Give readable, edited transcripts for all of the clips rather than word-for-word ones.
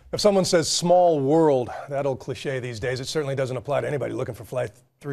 If someone says small world, that old cliche these days, it certainly doesn't apply to anybody looking for Flight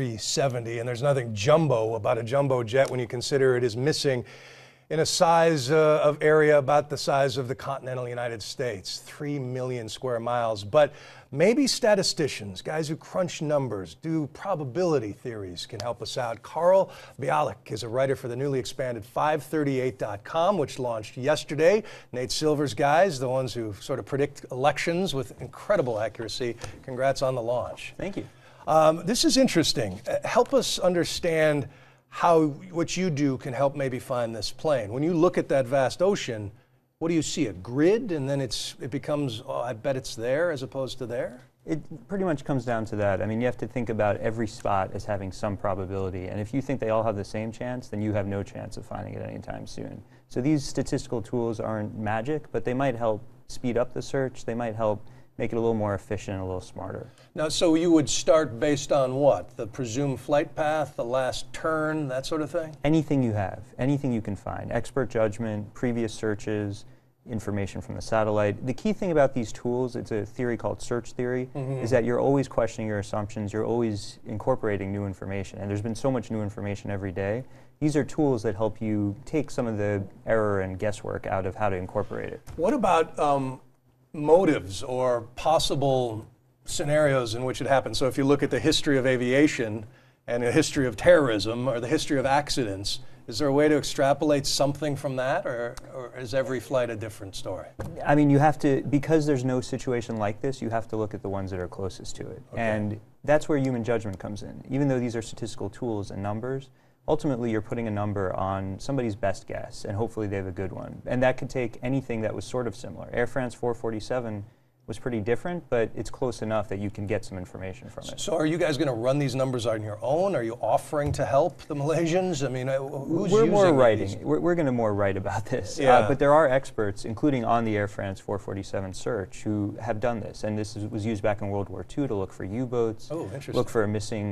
370. And there's nothing jumbo about a jumbo jet when you consider it is missing in a size of area about the size of the continental United States, 3 million square miles. But maybe statisticians, guys who crunch numbers, do probability theories, can help us out. Carl Bialik is a writer for the newly expanded FiveThirtyEight.com, which launched yesterday. Nate Silver's guys, the ones who sort of predict elections with incredible accuracy. Congrats on the launch. Thank you. This is interesting. Help us understand how what you do can help maybe find this plane. When you look at that vast ocean, what do you see? A grid, and then it becomes, oh, I bet it's there as opposed to there? It pretty much comes down to that. I mean, you have to think about every spot as having some probability, and if you think they all have the same chance, then you have no chance of finding it anytime soon. So these statistical tools aren't magic, but they might help speed up the search. They might help make it a little more efficient, a little smarter. Now, so you would start based on what? The presumed flight path, the last turn, that sort of thing? Anything you have, anything you can find. Expert judgment, previous searches, information from the satellite. The key thing about these tools, it's a theory called search theory, is that you're always questioning your assumptions, you're always incorporating new information, and there's been so much new information every day. These are tools that help you take some of the error and guesswork out of how to incorporate it. What about motives or possible scenarios in which it happens? So if you look at the history of aviation and the history of terrorism or the history of accidents, is there a way to extrapolate something from that, or is every flight a different story? I mean, you have to, because there's no situation like this, you have to look at the ones that are closest to it. Okay. And that's where human judgment comes in. Even though these are statistical tools and numbers, ultimately you're putting a number on somebody's best guess, and hopefully they have a good one. And that could take anything that was sort of similar. Air France 447 was pretty different, but it's close enough that you can get some information from it. So are you guys going to run these numbers on your own? Are you offering to help the Malaysians? I mean, who's We're using more writing. these? We're going to more write about this. Yeah. But there are experts, including on the Air France 447 search, who have done this. And this was used back in World War II to look for U-boats, look for a missing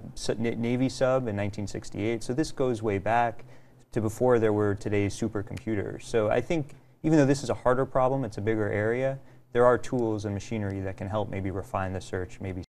Navy sub in 1968. So this goes way back to before there were today's supercomputers. So I think even though this is a harder problem, it's a bigger area, there are tools and machinery that can help maybe refine the search, maybe